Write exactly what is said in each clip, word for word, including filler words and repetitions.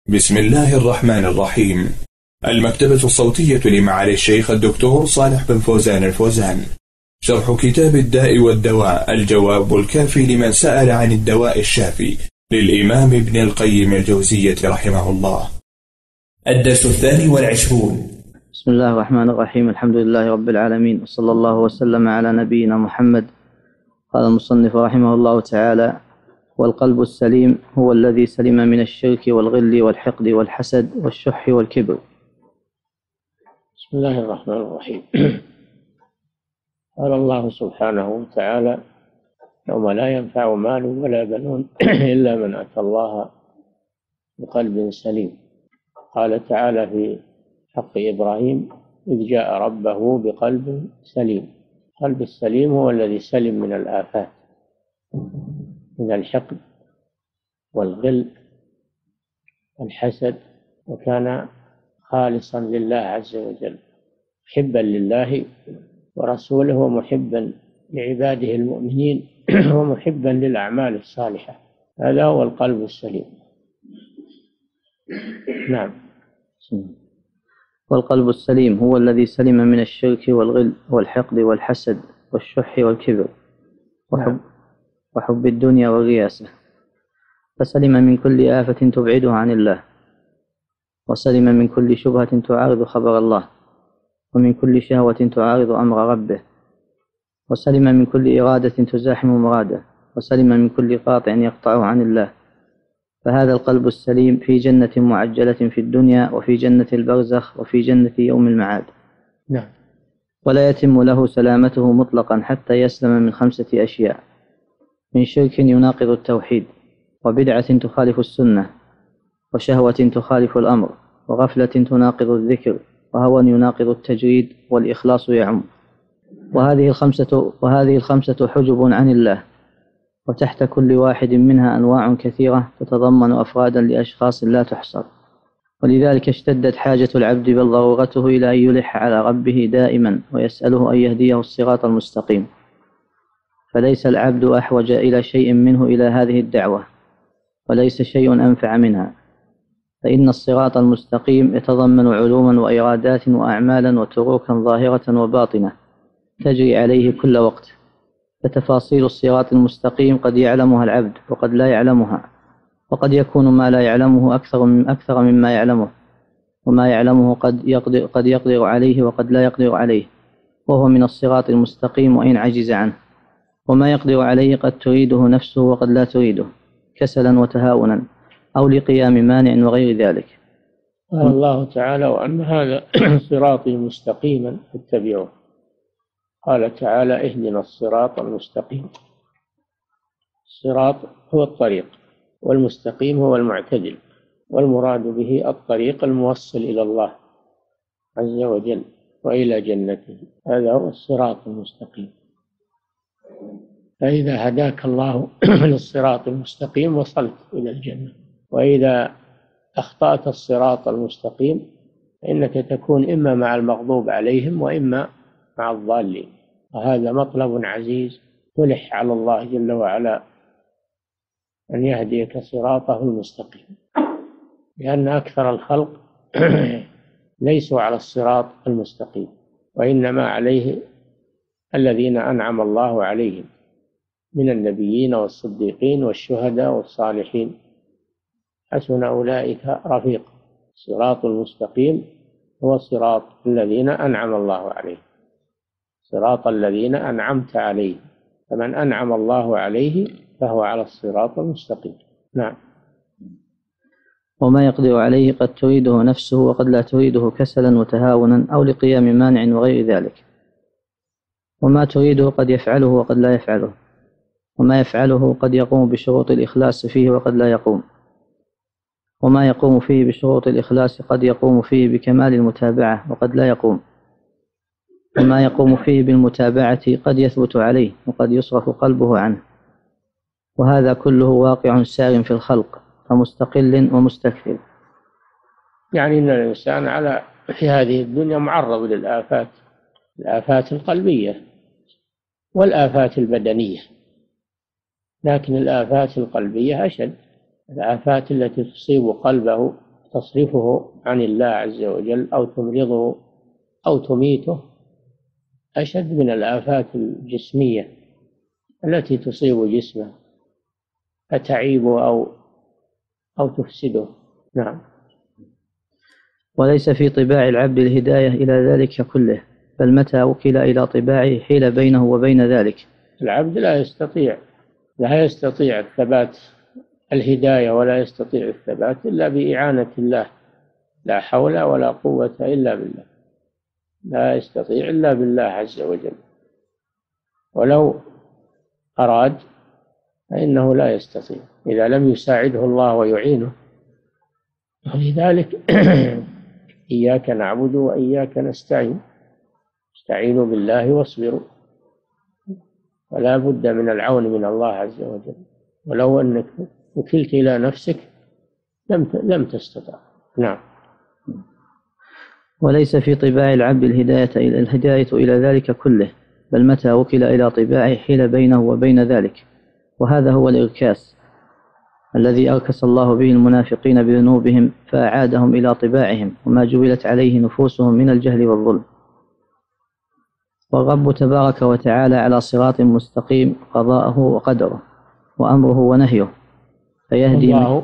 بسم الله الرحمن الرحيم. المكتبة الصوتية لمعالي الشيخ الدكتور صالح بن فوزان الفوزان. شرح كتاب الداء والدواء، الجواب الكافي لمن سأل عن الدواء الشافي، للإمام ابن القيم الجوزية رحمه الله. الدرس الثاني والعشرون. بسم الله الرحمن الرحيم. الحمد لله رب العالمين، وصلى الله وسلم على نبينا محمد. قال المصنف رحمه الله تعالى: والقلب السليم هو الذي سلم من الشرك والغل والحقد والحسد والشح والكبر. بسم الله الرحمن الرحيم. قال الله سبحانه وتعالى: يوم لا ينفع مال ولا بنون إلا من أتى الله بقلب سليم. قال تعالى في حق إبراهيم: إذ جاء ربه بقلب سليم. القلب السليم هو الذي سلم من الآفات، من الحقد والغل والحسد، وكان خالصا لله عز وجل، محبا لله ورسوله ومحبا لعباده المؤمنين ومحبا للأعمال الصالحة. هذا هو القلب السليم. نعم. والقلب السليم هو الذي سلم من الشرك والغل والحقد والحسد والشح والكبر وحب, وحب الدنيا والرياسة، فسلم من كل آفة تبعده عن الله، وسلم من كل شبهة تعارض خبر الله، ومن كل شهوة تعارض أمر ربه، وسلم من كل إرادة تزاحم مراده، وسلم من كل قاطع يقطعه عن الله. فهذا القلب السليم في جنة معجلة في الدنيا، وفي جنة البرزخ، وفي جنة يوم المعاد. نعم. ولا يتم له سلامته مطلقا حتى يسلم من خمسة أشياء: من شرك يناقض التوحيد، وبدعة تخالف السنة، وشهوة تخالف الأمر، وغفلة تناقض الذكر، وهوى يناقض التجريد، والإخلاص يعم. وهذه الخمسة وهذه الخمسة حجب عن الله، وتحت كل واحد منها أنواع كثيرة تتضمن أفرادا لأشخاص لا تحصر. ولذلك اشتدت حاجة العبد بل ضرورته إلى أن يلح على ربه دائما ويسأله أن يهديه الصراط المستقيم. فليس العبد أحوج إلى شيء منه إلى هذه الدعوة، وليس شيء أنفع منها، فإن الصراط المستقيم يتضمن علوما وإرادات وأعمالا وتروكا ظاهرة وباطنة تجري عليه كل وقت. فتفاصيل الصراط المستقيم قد يعلمها العبد وقد لا يعلمها، وقد يكون ما لا يعلمه أكثر من أكثر مما يعلمه، وما يعلمه قد يقدر, قد يقدر عليه وقد لا يقدر عليه، وهو من الصراط المستقيم وإن عجز عنه. وما يقدر عليه قد تريده نفسه وقد لا تريده، كسلا وتهاونا أو لقيام مانع وغير ذلك. قال الله تعالى: وأن هذا صراطي مستقيما فاتبعوه. قال تعالى: اهدنا الصراط المستقيم. الصراط هو الطريق، والمستقيم هو المعتدل، والمراد به الطريق الموصل إلى الله عز وجل وإلى جنته. هذا هو الصراط المستقيم. فإذا هداك الله للصراط المستقيم وصلت إلى الجنة، وإذا أخطأت الصراط المستقيم فإنك تكون إما مع المغضوب عليهم وإما مع الضالين. وهذا مطلب عزيز، تلح على الله جل وعلا أن يهديك صراطه المستقيم، لأن أكثر الخلق ليسوا على الصراط المستقيم، وإنما عليه الذين أنعم الله عليهم من النبيين والصديقين والشهداء والصالحين، حسن أولئك رفيقا. الصراط المستقيم هو صراط الذين أنعم الله عليهم، صراط الذين أنعمت عليهم، فمن أنعم الله عليه فهو على الصراط المستقيم. نعم. وما يقدر عليه قد تريده نفسه وقد لا تريده، كسلا وتهاونا أو لقيام مانع وغير ذلك. وما تريده قد يفعله وقد لا يفعله، وما يفعله قد يقوم بشروط الإخلاص فيه وقد لا يقوم، وما يقوم فيه بشروط الإخلاص قد يقوم فيه بكمال المتابعة وقد لا يقوم، وما يقوم فيه بالمتابعة قد يثبت عليه وقد يصرف قلبه عنه. وهذا كله واقع سار في الخلق، فمستقل ومستكثر. يعني أن الإنسان على في هذه الدنيا معرض للآفات، الآفات القلبية والآفات البدنية، لكن الآفات القلبية أشد. الآفات التي تصيب قلبه تصرفه عن الله عز وجل أو تمرضه أو تميته أشد من الآفات الجسمية التي تصيب جسمه فتعيبه أو أو تفسده. نعم. وليس في طباع العبد الهداية إلى ذلك كله، بل متى وكل إلى طباعه حيل بينه وبين ذلك. العبد لا يستطيع لا يستطيع الثبات الهداية ولا يستطيع الثبات إلا بإعانة الله، لا حول ولا قوة إلا بالله، لا يستطيع إلا بالله عز وجل، ولو أراد فإنه لا يستطيع إذا لم يساعده الله ويعينه. ولذلك إياك نعبد وإياك نستعين، استعينوا بالله واصبروا، ولا بد من العون من الله عز وجل، ولو أنك وكلت إلى نفسك لم لم تستطع. نعم. وليس في طباع العبد الهداية إلى الهداية إلى ذلك كله، بل متى وكل إلى طباعه حيل بينه وبين ذلك، وهذا هو الإركاس الذي أركس الله به المنافقين بذنوبهم فأعادهم إلى طباعهم وما جبلت عليه نفوسهم من الجهل والظلم. والرب تبارك وتعالى على صراط مستقيم قضاءه وقدره وأمره ونهيه فيهدي الله.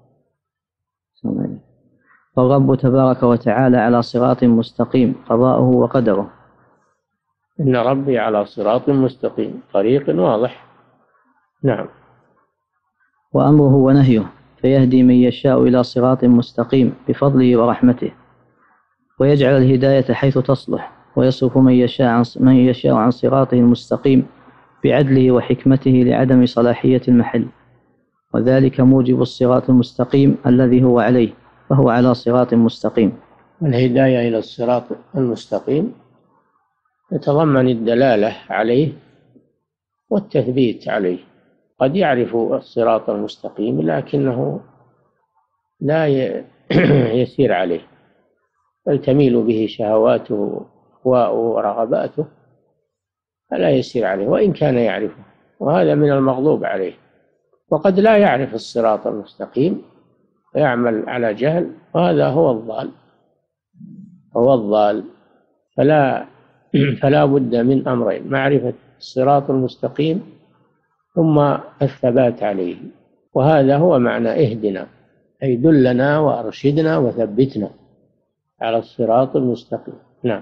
والرب تبارك وتعالى على صراط مستقيم قضاءه وقدره. إن ربي على صراط مستقيم، طريق واضح. نعم. وأمره ونهيه فيهدي من يشاء إلى صراط مستقيم بفضله ورحمته، ويجعل الهداية حيث تصلح، ويصرف من يشاء عن من يشاء عن صراطه المستقيم بعدله وحكمته لعدم صلاحية المحل، وذلك موجب الصراط المستقيم الذي هو عليه، فهو على صراط مستقيم. الهداية إلى الصراط المستقيم يتضمن الدلالة عليه والتثبيت عليه. قد يعرف الصراط المستقيم لكنه لا يسير عليه، بل تميل به شهواته ورغباته فلا يسير عليه وإن كان يعرفه، وهذا من المغضوب عليه. وقد لا يعرف الصراط المستقيم ويعمل على جهل، وهذا هو الضال هو الضال فلا فلا بد من أمرين: معرفة الصراط المستقيم ثم الثبات عليه، وهذا هو معنى اهدنا، أي دلنا وأرشدنا وثبتنا على الصراط المستقيم. نعم.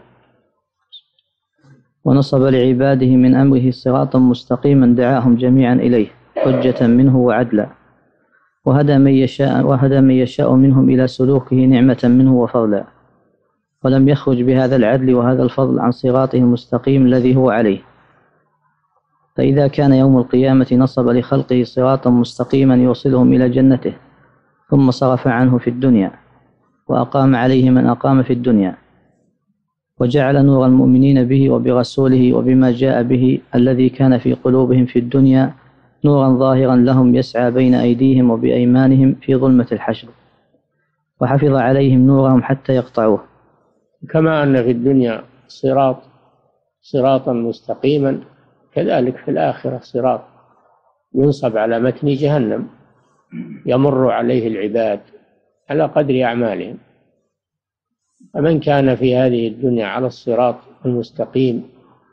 ونصب لعباده من أمره صراطا مستقيما دعاهم جميعا إليه حجة منه وعدلا، وهدى من يشاء وهدى من يشاء منهم إلى سلوكه نعمة منه وفضلا، ولم يخرج بهذا العدل وهذا الفضل عن صراطه المستقيم الذي هو عليه. فإذا كان يوم القيامة نصب لخلقه صراطا مستقيما يوصلهم إلى جنته، ثم صرف عنه في الدنيا وأقام عليه من أقام في الدنيا، وجعل نور المؤمنين به وبرسوله وبما جاء به الذي كان في قلوبهم في الدنيا نورا ظاهرا لهم يسعى بين أيديهم وبأيمانهم في ظلمة الحشر، وحفظ عليهم نورهم حتى يقطعوه. كما أن في الدنيا صراط صراطا مستقيما، كذلك في الآخرة صراط ينصب على متن جهنم يمر عليه العباد على قدر أعمالهم. فمن كان في هذه الدنيا على الصراط المستقيم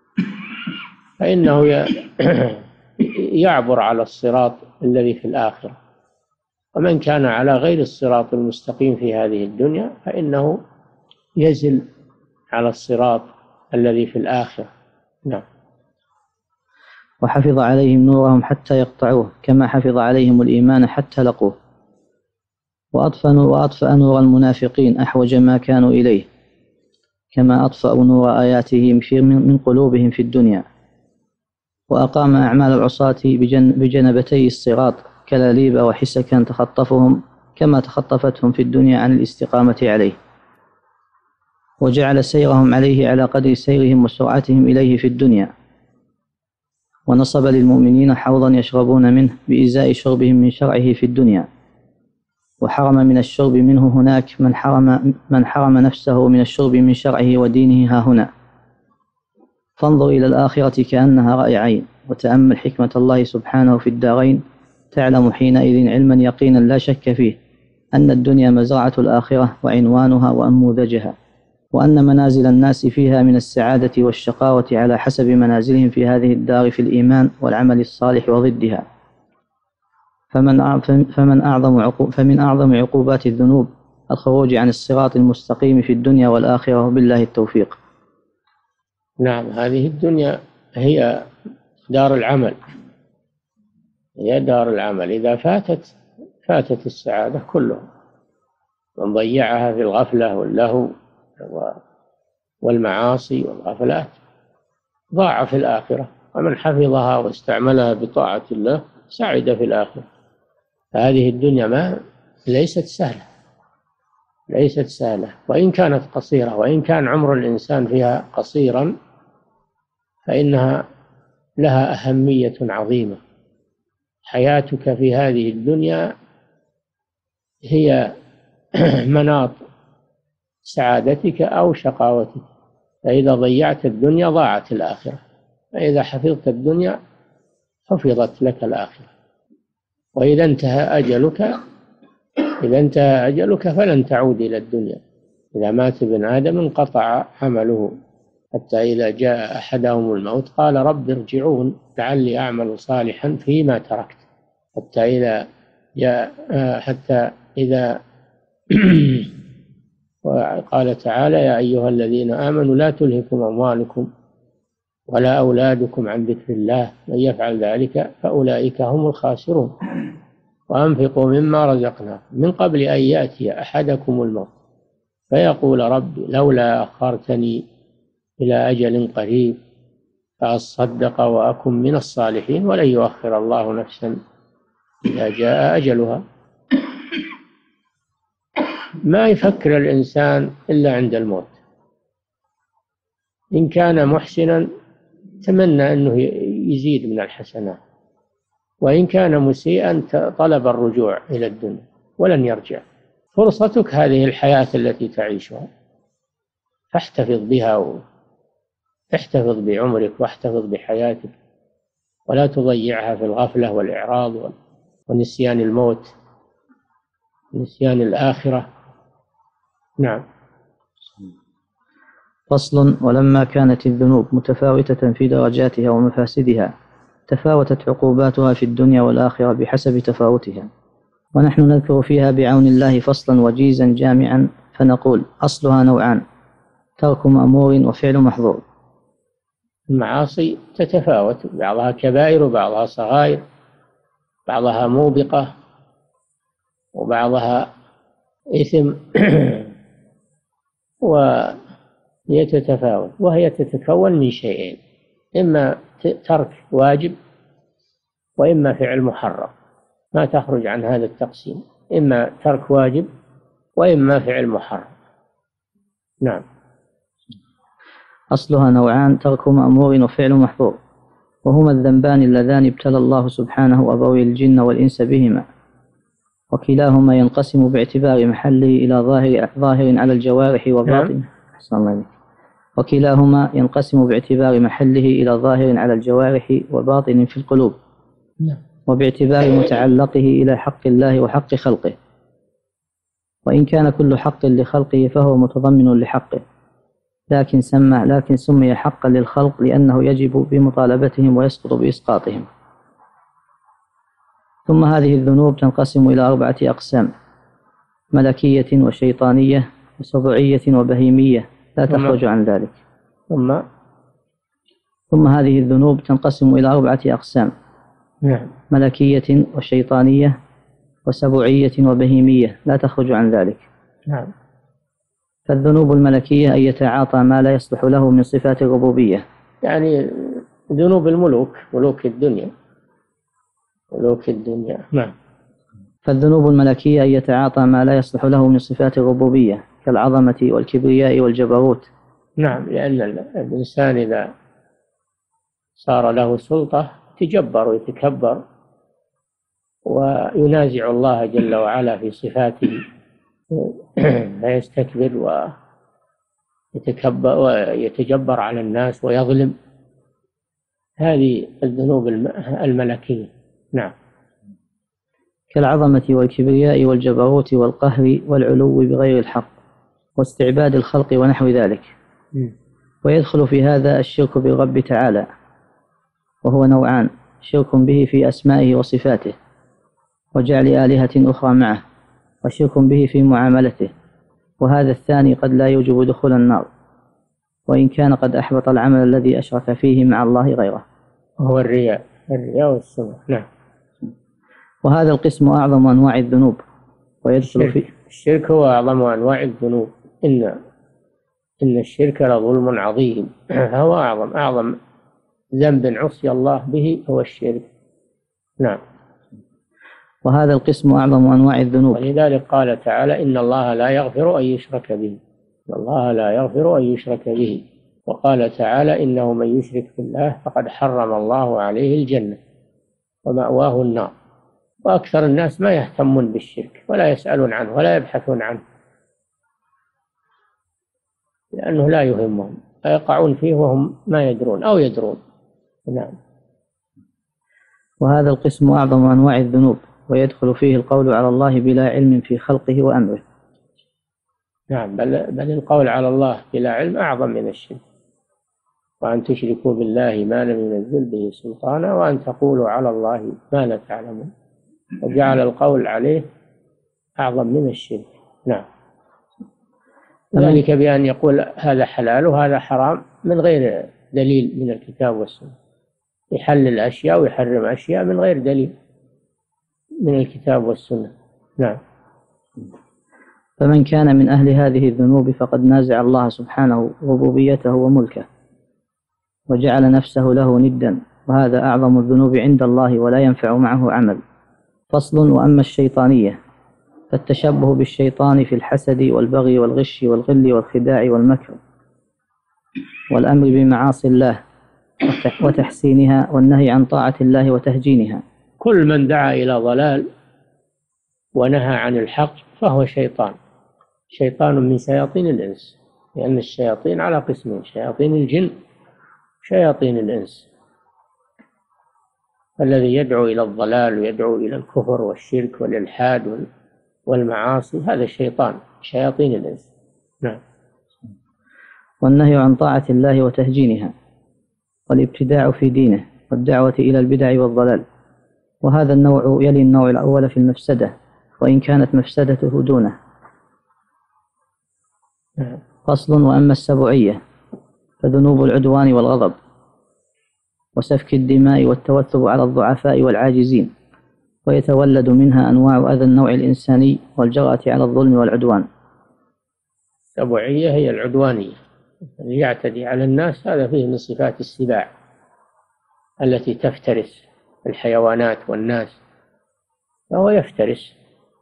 فإنه يعبر على الصراط الذي في الآخرة، ومن كان على غير الصراط المستقيم في هذه الدنيا فإنه يزل على الصراط الذي في الآخرة. نعم. وحفظ عليهم نورهم حتى يقطعوه، كما حفظ عليهم الإيمان حتى لقوه. وأطفأ وأطفأ نور المنافقين أحوج ما كانوا إليه، كما أطفأوا نور آياته من قلوبهم في الدنيا. وأقام أعمال العصاة بجن بجنبتي الصراط كلاليب وحسكا تخطفهم كما تخطفتهم في الدنيا عن الاستقامة عليه، وجعل سيرهم عليه على قدر سيرهم وسرعتهم إليه في الدنيا. ونصب للمؤمنين حوضا يشربون منه بإزاء شربهم من شرعه في الدنيا، وحرم من الشرب منه هناك من حرم, من حرم نفسه من الشرب من شرعه ودينه ها هنا. فانظر إلى الآخرة كأنها رأي عين، وتأمل حكمة الله سبحانه في الدارين، تعلم حينئذ علما يقينا لا شك فيه أن الدنيا مزرعة الآخرة وعنوانها وأنموذجها، وأن منازل الناس فيها من السعادة والشقاوة على حسب منازلهم في هذه الدار في الإيمان والعمل الصالح وضدها. فمن فمن أعظم فمن أعظم عقوبات الذنوب الخروج عن الصراط المستقيم في الدنيا والآخرة، وبالله التوفيق. نعم، هذه الدنيا هي دار العمل، هي دار العمل. إذا فاتت فاتت السعادة كلها. من ضيعها في الغفلة واللهو والمعاصي والغفلات ضاع في الآخرة، ومن حفظها واستعملها بطاعة الله سعد في الآخرة. فهذه الدنيا ما ليست سهلة، ليست سهلة، وإن كانت قصيرة، وإن كان عمر الإنسان فيها قصيرا فإنها لها أهمية عظيمة. حياتك في هذه الدنيا هي مناط سعادتك أو شقاوتك، فإذا ضيعت الدنيا ضاعت الآخرة، فإذا حفظت الدنيا حفظت لك الآخرة. وإذا انتهى أجلك إذا انتهى أجلك فلن تعود إلى الدنيا. إذا مات ابن آدم انقطع عمله، حتى إذا جاء أحدهم الموت قال رب ارجعون لعلي أعمل صالحا فيما تركت. حتى إذا جاء حتى إذا وقال تعالى يا أيها الذين آمنوا لا تلهكم أموالكم ولا أولادكم عن ذكر الله من يفعل ذلك فأولئك هم الخاسرون. وأنفقوا مما رزقناكم من قبل أن يأتي أحدكم الموت فيقول رب لولا أخرتني إلى أجل قريب فأصدق وأكن من الصالحين ولن يؤخر الله نفسا إذا جاء أجلها. ما يفكر الإنسان إلا عند الموت. إن كان محسنا تمنى أنه يزيد من الحسنات، وإن كان مسيئا طلب الرجوع إلى الدنيا ولن يرجع. فرصتك هذه الحياة التي تعيشها، فاحتفظ بها، احتفظ بعمرك واحتفظ بحياتك، ولا تضيعها في الغفلة والإعراض ونسيان الموت ونسيان الآخرة. نعم. فصل. ولما كانت الذنوب متفاوتة في درجاتها ومفاسدها تفاوتت عقوباتها في الدنيا والآخرة بحسب تفاوتها، ونحن نذكر فيها بعون الله فصلا وجيزا جامعا فنقول أصلها نوعان: ترك مأمور وفعل محظور. المعاصي تتفاوت، بعضها كبائر وبعضها صغائر، بعضها موبقة وبعضها إثم وهي تتفاوت، وهي تتكون من شيئين: إما ترك واجب وإما فعل محرم. ما تخرج عن هذا التقسيم، إما ترك واجب وإما فعل محرم. نعم. أصلها نوعان: ترك مأمور وفعل محظور، وهما الذنبان اللذان ابتلى الله سبحانه أبوي الجن والإنس بهما، وكلاهما ينقسم باعتبار محله إلى ظاهر, ظاهر على الجوارح وباطن. نعم. وكلاهما ينقسم باعتبار محله إلى ظاهر على الجوارح وباطن في القلوب، وباعتبار متعلقه إلى حق الله وحق خلقه. وإن كان كل حق لخلقه فهو متضمن لحقه، لكن سمى لكن سمي حقا للخلق لأنه يجب بمطالبتهم ويسقط بإسقاطهم. ثم هذه الذنوب تنقسم إلى أربعة أقسام: ملكية وشيطانية وسبعية وبهيمية لا تخرج عن ذلك. ثم ثم هذه الذنوب تنقسم إلى أربعة أقسام: ملكية وشيطانية وسبعية وبهيمية لا تخرج عن ذلك. نعم. فالذنوب الملكية أن يتعاطى ما لا يصلح له من صفات الربوبية، يعني ذنوب الملوك، ملوك الدنيا، ملوك الدنيا. نعم. فالذنوب الملكية أن يتعاطى ما لا يصلح له من صفات الربوبية كالعظمة والكبرياء والجبروت. نعم، لأن الإنسان إذا صار له سلطة تجبر ويتكبر وينازع الله جل وعلا في صفاته، فيستكبر ويتكبر ويتجبر على الناس ويظلم. هذه الذنوب الملكية. نعم. كالعظمة والكبرياء والجبروت والقهر والعلو بغير الحق واستعباد الخلق ونحو ذلك. ويدخل في هذا الشرك بالرب تعالى، وهو نوعان: شرك به في أسمائه وصفاته وجعل آلهة أخرى معه، وشرك به في معاملته، وهذا الثاني قد لا يوجب دخول النار، وإن كان قد أحبط العمل الذي أشرك فيه مع الله غيره، وهو الرياء الرياء والسمع. نعم. وهذا القسم أعظم أنواع الذنوب ويدخل فيه. الشرك هو أعظم أنواع الذنوب. إن إن الشرك لظلم عظيم. هو أعظم أعظم ذنب عصي الله به هو الشرك. نعم. وهذا القسم أعظم أنواع الذنوب، ولذلك قال تعالى: إن الله لا يغفر أن يشرك به إن الله لا يغفر أن يشرك به. وقال تعالى: إنه من يشرك بالله فقد حرم الله عليه الجنة ومأواه النار. وأكثر الناس ما يهتمون بالشرك ولا يسألون عنه ولا يبحثون عنه، لأنه لا يهمهم، يقعون فيه وهم ما يدرون أو يدرون. نعم. وهذا القسم أعظم أنواع الذنوب ويدخل فيه القول على الله بلا علم في خلقه وأمره. نعم. بل, بل القول على الله بلا علم أعظم من الشرك. وأن تشركوا بالله ما لم ينزل به سلطانا وأن تقولوا على الله ما لا تعلمون. وجعل القول عليه أعظم من الشرك. نعم. ذلك بأن يقول هذا حلال وهذا حرام من غير دليل من الكتاب والسنة، يحلل أشياء ويحرم أشياء من غير دليل من الكتاب والسنة. نعم. فمن كان من أهل هذه الذنوب فقد نازع الله سبحانه ربوبيته وملكه وجعل نفسه له ندا، وهذا أعظم الذنوب عند الله ولا ينفع معه عمل. فصل. وأما الشيطانية فالتشبه بالشيطان في الحسد والبغي والغش والغل والخداع والمكر والأمر بمعاصي الله وتحسينها والنهي عن طاعة الله وتهجينها. كل من دعا إلى ضلال ونهى عن الحق فهو شيطان شيطان من شياطين الإنس، لأن الشياطين على قسمين: شياطين الجن وشياطين الإنس. الذي يدعو إلى الضلال ويدعو إلى الكفر والشرك والإلحاد والمعاصي هذا الشيطان شياطين الإنس. نعم. والنهي عن طاعة الله وتهجينها والابتداع في دينه والدعوة إلى البدع والضلال، وهذا النوع يلي النوع الأول في المفسدة وإن كانت مفسدته دونه. فصل. وأما السبعية فذنوب العدوان والغضب وسفك الدماء والتوثب على الضعفاء والعاجزين، ويتولد منها أنواع أذى النوع الإنساني والجرأة على الظلم والعدوان. السبعية هي العدوانية، اللي يعتدي على الناس، هذا فيه من صفات السباع التي تفترس الحيوانات والناس، فهو يفترس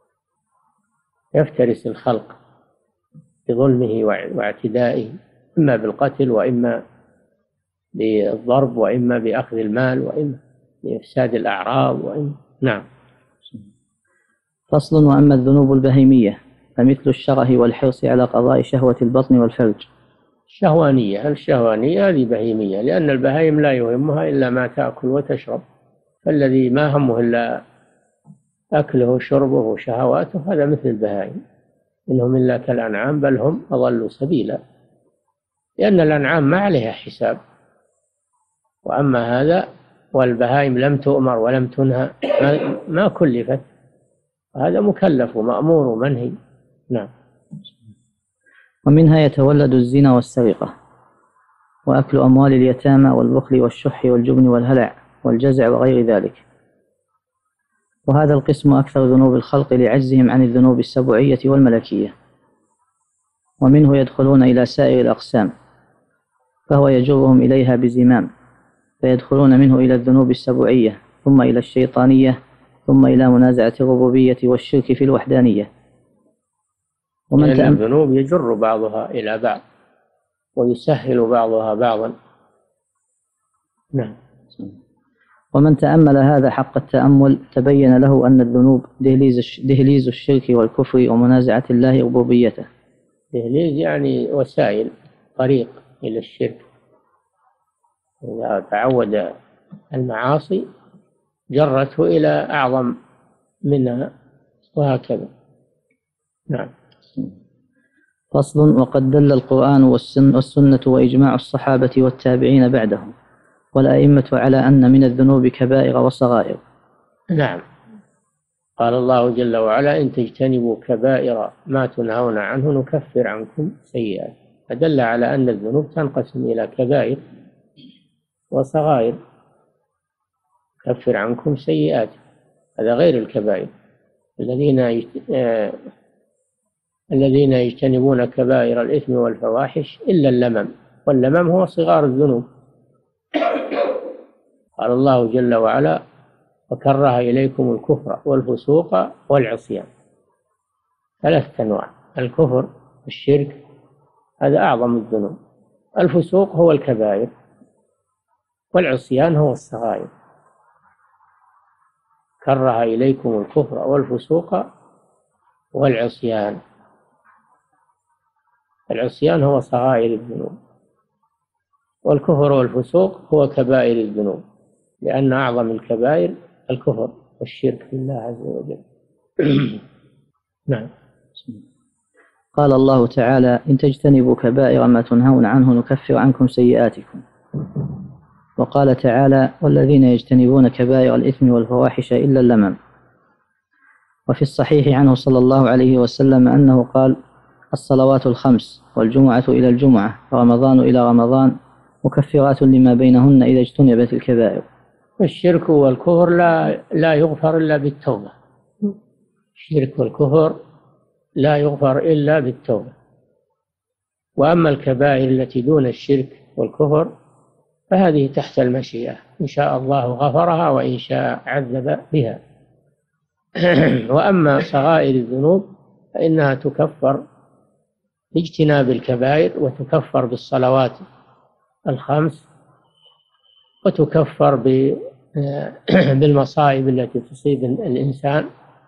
يفترس الخلق بظلمه واعتدائه، إما بالقتل وإما بالضرب وإما بأخذ المال وإما بإفساد الأعراض وإما. نعم. فصل. وأما الذنوب البهيمية فمثل الشره والحرص على قضاء شهوة البطن والفرج. الشهوانية الشهوانية هذه بهيمية، لأن البهائم لا يهمها إلا ما تأكل وتشرب، فالذي ما همه إلا أكله وشربه وشهواته هذا مثل البهائم، إنهم إلا كالأنعام بل هم أضلوا سبيلا، لأن الأنعام ما عليها حساب، وأما هذا والبهائم لم تؤمر ولم تنهى، ما كلفت، هذا مكلف ومأمور ومنهي. نعم. ومنها يتولد الزنا والسرقة وأكل أموال اليتامى والبخل والشح والجبن والهلع والجزع وغير ذلك، وهذا القسم أكثر ذنوب الخلق لعجزهم عن الذنوب السبعية والملكية، ومنه يدخلون إلى سائر الأقسام فهو يجرهم إليها بزمام، فيدخلون منه إلى الذنوب السبعية ثم إلى الشيطانية ثم إلى منازعة الربوبية والشرك في الوحدانية. ومن تأم... الذنوب يجر بعضها إلى بعض ويسهل بعضها بعضا. نعم. ومن تأمل هذا حق التأمل تبين له أن الذنوب دهليز, دهليز الشرك والكفر ومنازعة الله ربوبيته. دهليز يعني وسائل، طريق إلى الشرك. إذا تعود المعاصي جرته إلى أعظم منها وهكذا. نعم. فصل. وقد دل القرآن والسنة وإجماع الصحابة والتابعين بعدهم والأئمة على أن من الذنوب كبائر وصغائر. نعم. قال الله جل وعلا: إن تجتنبوا كبائر ما تنهون عنه نكفر عنكم سيئات. فدل على أن الذنوب تنقسم إلى كبائر وصغائر. كفر عنكم سيئات هذا غير الكبائر. الذين آه الذين يجتنبون كبائر الإثم والفواحش إلا اللمم، واللمم هو صغار الذنوب. قال الله جل وعلا: وكره إليكم الكفر والفسوق والعصيان. ثلاثة أنواع: الكفر والشرك هذا أعظم الذنوب، الفسوق هو الكبائر، والعصيان هو الصغائر. كره إليكم الكفر والفسوق والعصيان. العصيان هو صغائر الذنوب، والكفر والفسوق هو كبائر الذنوب، لأن أعظم الكبائر الكفر والشرك بالله عز وجل. نعم. قال الله تعالى: إن تجتنبوا كبائر ما تنهون عنه نكفر عنكم سيئاتكم. وقال تعالى: والذين يجتنبون كبائر الإثم والفواحش إلا اللمم. وفي الصحيح عنه صلى الله عليه وسلم أنه قال: الصلوات الخمس والجمعة إلى الجمعة ورمضان إلى رمضان مكفرات لما بينهن إذا اجتنبت الكبائر. الشرك والكفر لا لا يغفر إلا بالتوبة. الشرك والكفر لا يغفر إلا بالتوبة. وأما الكبائر التي دون الشرك والكفر فهذه تحت المشيئة، إن شاء الله غفرها وإن شاء عذب بها. وأما صغائر الذنوب فإنها تكفر باجتناب الكبائر، وتكفر بالصلوات الخمس، وتكفر بالمصائب التي تصيب الإنسان،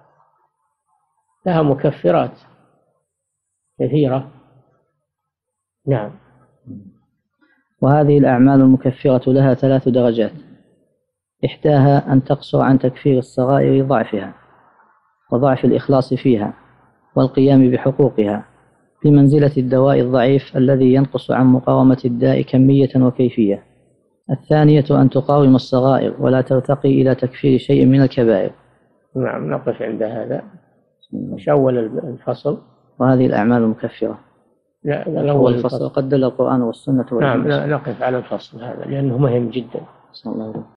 لها مكفرات كثيرة. نعم. وهذه الأعمال المكفرة لها ثلاث درجات: إحداها أن تقصر عن تكفير الصغائر ضعفها وضعف الإخلاص فيها والقيام بحقوقها، بمنزلة الدواء الضعيف الذي ينقص عن مقاومة الداء كمية وكيفية. الثانية أن تقاوم الصغائر ولا ترتقي إلى تكفير شيء من الكبائر. نعم. نقف عند هذا. مش أول الفصل. وهذه الأعمال المكفرة. لا، الأول الفصل. قد دل القرآن والسنة. نعم. نقف على الفصل هذا لأنه مهم جدا.